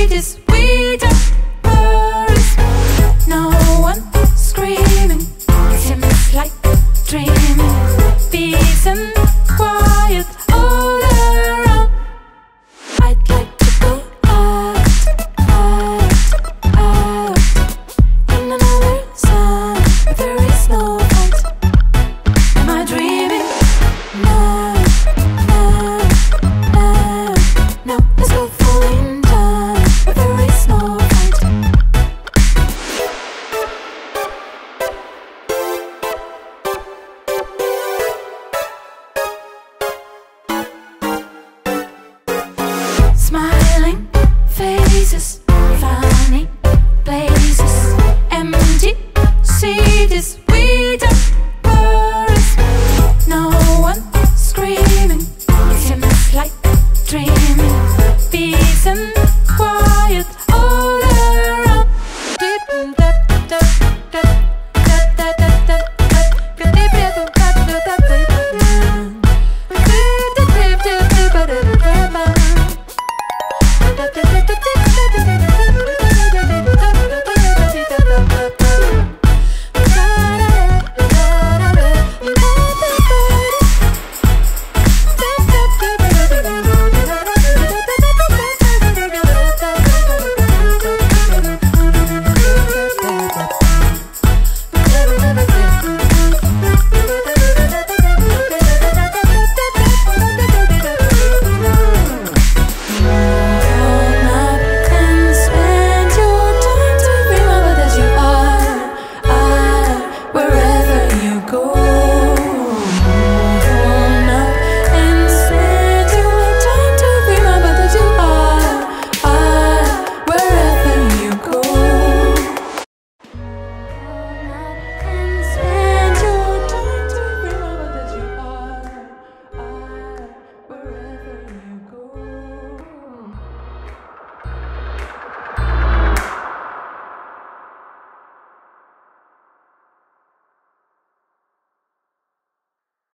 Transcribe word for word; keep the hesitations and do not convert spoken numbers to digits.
sweetest, sweetest words. No one screaming, seems like dreaming. Peace and quiet all around. I'd like to go out, out, out in another sun, but there is no light. Am I dreaming? No, no, no, no. Let's go falling down, but there is no light. Smiling faces, funny places, empty cities, sweetest words. No one screaming, seems like dreaming.